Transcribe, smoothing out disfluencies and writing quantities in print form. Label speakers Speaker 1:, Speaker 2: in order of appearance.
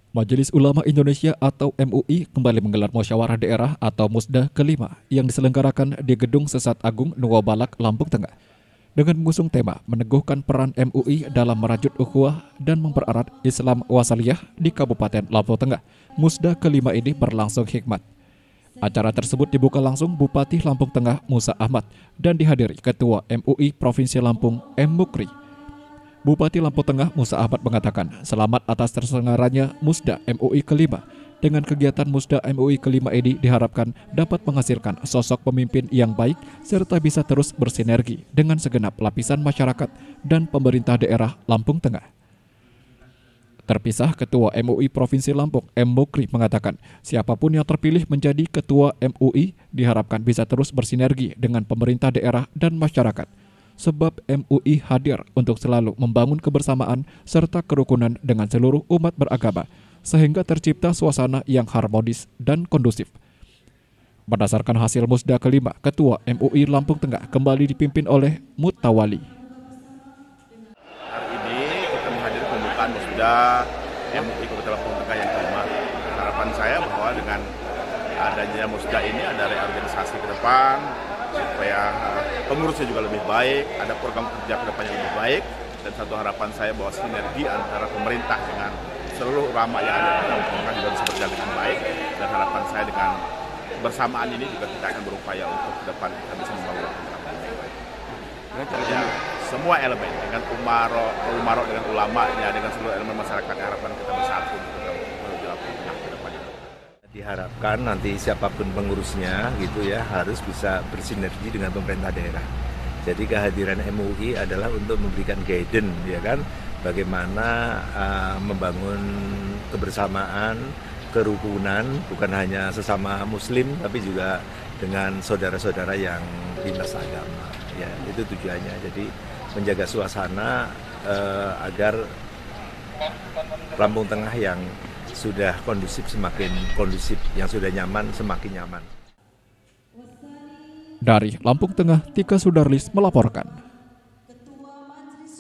Speaker 1: Majelis Ulama Indonesia atau MUI kembali menggelar musyawarah daerah atau Musda kelima yang diselenggarakan di Gedung Sesat Agung Nuwa Balak, Lampung Tengah. Dengan mengusung tema meneguhkan peran MUI dalam merajut ukhuwah dan mempererat Islam wasaliyah di Kabupaten Lampung Tengah. Musda kelima ini berlangsung hikmat. Acara tersebut dibuka langsung Bupati Lampung Tengah Musa Ahmad dan dihadiri Ketua MUI Provinsi Lampung M. Mukri. Bupati Lampung Tengah Musa Ahmad mengatakan selamat atas terselenggaranya Musda MUI kelima. Dengan kegiatan Musda MUI kelima ini diharapkan dapat menghasilkan sosok pemimpin yang baik serta bisa terus bersinergi dengan segenap lapisan masyarakat dan pemerintah daerah Lampung Tengah. Terpisah, Ketua MUI Provinsi Lampung M. Mukri mengatakan siapapun yang terpilih menjadi Ketua MUI diharapkan bisa terus bersinergi dengan pemerintah daerah dan masyarakat. Sebab MUI hadir untuk selalu membangun kebersamaan serta kerukunan dengan seluruh umat beragama, sehingga tercipta suasana yang harmonis dan kondusif. Berdasarkan hasil Musda kelima, Ketua MUI Lampung Tengah kembali dipimpin oleh Mutawali.
Speaker 2: Hari ini kita menghadiri pembukaan Musda MUI Kabupaten Lampung Tengah yang kelima. Harapan saya bahwa dengan adanya Musda ini ada reorganisasi ke depan, supaya pengurusnya juga lebih baik, ada program kerja ke depan yang lebih baik, dan satu harapan saya bahwa sinergi antara pemerintah dengan seluruh ulama yang ada di Lampung Tengah juga bisa berjalan dengan baik, dan harapan saya dengan bersamaan ini juga kita akan berupaya untuk ke depan kita bisa membangun Lampung Tengah dengan baik. Ya, semua elemen dengan umaro dengan ulamanya, dengan seluruh elemen masyarakat, harapan kita bersatu untuk menuju Lampung Tengah ke depannya.
Speaker 3: Diharapkan nanti siapapun pengurusnya gitu ya harus bisa bersinergi dengan pemerintah daerah. Jadi kehadiran MUI adalah untuk memberikan guidance ya kan, bagaimana membangun kebersamaan, kerukunan bukan hanya sesama muslim tapi juga dengan saudara-saudara yang lintas agama. Ya, itu tujuannya. Jadi menjaga suasana agar Lampung Tengah yang sudah kondusif semakin kondusif, yang sudah nyaman semakin nyaman.
Speaker 1: Dari Lampung Tengah, Tika Sudarlis melaporkan.